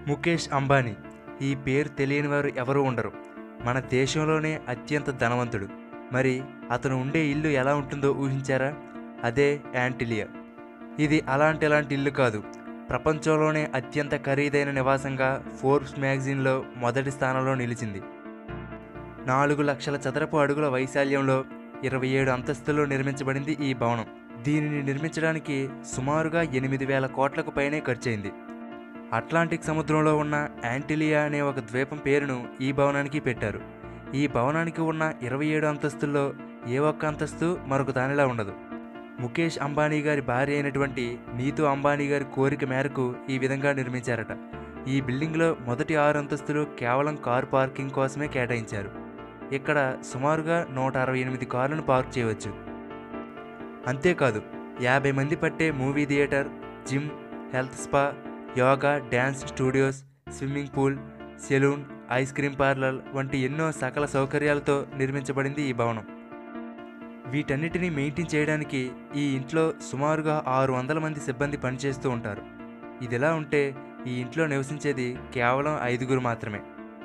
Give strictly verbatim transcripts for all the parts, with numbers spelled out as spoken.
ముఖేష్ అంబానీ ఈ పేరు తెలియని వారు ఎవరూ ఉండరు. మన దేశంలోనే అత్యంత ధనవంతుడు. మరి అతను ఉండే ఇల్లు ఎలా ఉంటుందో ఊహించారా? అదే యాంటిలియా. ఇది అలాంటి అలాంటి ఇల్లు కాదు. ప్రపంచంలోనే అత్యంత ఖరీదైన నివాసంగా ఫోర్బ్స్ మ్యాగజైన్లో మొదటి స్థానంలో నిలిచింది. నాలుగు లక్షల చదరపు అడుగుల వైశాల్యంలో ఇరవై ఏడు అంతస్తుల్లో నిర్మించబడింది ఈ భవనం. దీనిని నిర్మించడానికి సుమారుగా ఎనిమిది వేల కోట్లకు పైనే ఖర్చయింది. అట్లాంటిక్ సముద్రంలో ఉన్న యాంటిలియా అనే ఒక ద్వీపం పేరును ఈ భవనానికి పెట్టారు. ఈ భవనానికి ఉన్న ఇరవై ఏడు అంతస్తుల్లో ఏ ఒక్క అంతస్తు మరొక దానిలా ఉండదు. ముఖేష్ అంబానీ గారి భార్య అయినటువంటి నీతూ అంబానీ గారి కోరిక మేరకు ఈ విధంగా నిర్మించారట. ఈ బిల్డింగ్లో మొదటి ఆరు అంతస్తులు కేవలం కారు పార్కింగ్ కోసమే కేటాయించారు. ఇక్కడ సుమారుగా నూట అరవై ఎనిమిది కార్లను పార్క్ చేయవచ్చు. అంతేకాదు, యాభై మంది పట్టే movie theatre, gym, health spa, yoga, dance studios, swimming pool, salon, ice cream parlour వంటి ఎన్నో సకల సౌకర్యాలతో నిర్మించబడింది ఈ భవనం. వీటన్నిటినీ మెయింటైన్ చేయడానికి ఈ ఇంట్లో సుమారుగా ఆరు వందల మంది సిబ్బంది పనిచేస్తూ ఉంటారు. ఇదిలా ఉంటే ఈ ఇంట్లో నివసించేది కేవలం ఐదుగురు మాత్రమే.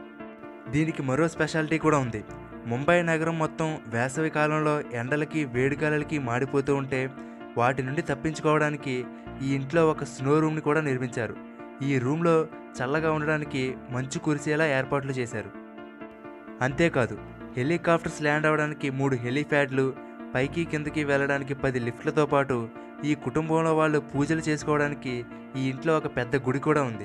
దీనికి మరో స్పెషాలిటీ కూడా ఉంది. ముంబై నగరం మొత్తం వేసవి కాలంలో ఎండలకి వేడిగాలకి మాడిపోతూ ఉంటే వాటి నుండి తప్పించుకోవడానికి ఈ ఇంట్లో ఒక స్నో రూమ్ని కూడా నిర్మించారు. ఈ రూమ్లో చల్లగా ఉండడానికి మంచు కురిసేలా ఏర్పాట్లు చేశారు. అంతేకాదు, హెలికాప్టర్స్ ల్యాండ్ అవ్వడానికి మూడు హెలిప్యాడ్లు, పైకి కిందకి వెళ్ళడానికి పది లిఫ్ట్లతో పాటు ఈ కుటుంబంలో వాళ్ళు పూజలు చేసుకోవడానికి ఈ ఇంట్లో ఒక పెద్ద గుడి కూడా ఉంది.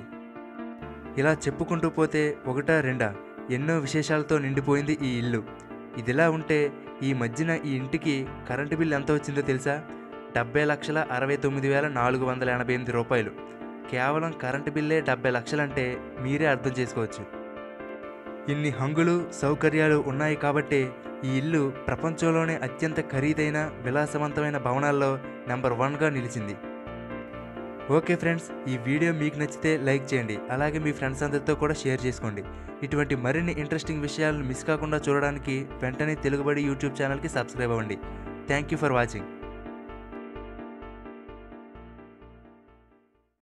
ఇలా చెప్పుకుంటూ పోతే ఒకటా రెండా ఎన్నో విశేషాలతో నిండిపోయింది ఈ ఇల్లు. ఇదిలా ఉంటే ఈ మధ్యన ఈ ఇంటికి కరెంటు బిల్లు ఎంత వచ్చిందో తెలుసా? డెబ్బై లక్షల అరవై తొమ్మిది వేల నాలుగు వందల ఎనభై ఎనిమిది రూపాయలు. కేవలం కరెంటు బిల్లే డెబ్బై లక్షలంటే మీరే అర్థం చేసుకోవచ్చు. ఇన్ని హంగులు సౌకర్యాలు ఉన్నాయి కాబట్టే ఈ ఇల్లు ప్రపంచంలోనే అత్యంత ఖరీదైన విలాసవంతమైన భవనాల్లో నెంబర్ వన్గా నిలిచింది. ఓకే ఫ్రెండ్స్, ఈ వీడియో మీకు నచ్చితే లైక్ చేయండి. అలాగే మీ ఫ్రెండ్స్ అందరితో కూడా షేర్ చేసుకోండి. ఇటువంటి మరిన్ని ఇంట్రెస్టింగ్ విషయాలను మిస్ కాకుండా చూడడానికి వెంటనే తెలుగుబడి యూట్యూబ్ ఛానల్కి సబ్స్క్రైబ్ అవ్వండి. Thank you for watching.